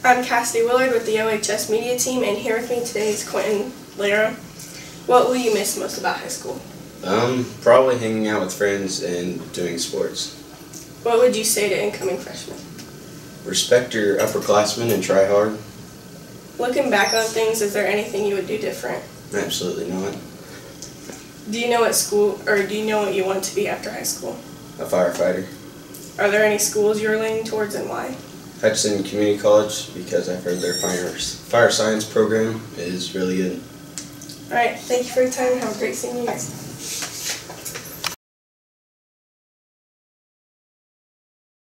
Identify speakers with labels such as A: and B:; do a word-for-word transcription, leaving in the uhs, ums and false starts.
A: I'm Cassidy Willard with the O H S Media Team, and here with me today is Quentin Lara. What will you miss most about high school?
B: Um, probably hanging out with friends and doing sports.
A: What would you say to incoming freshmen?
B: Respect your upperclassmen and try hard.
A: Looking back on things, is there anything you would do different?
B: Absolutely not.
A: Do you know what school, or do you know what you want to be after high school?
B: A firefighter.
A: Are there any schools you're leaning towards and why?
B: Hutchinson Community College, because I've heard their fire, fire science program is really good.
A: Alright, thank you for your time and have a great senior year.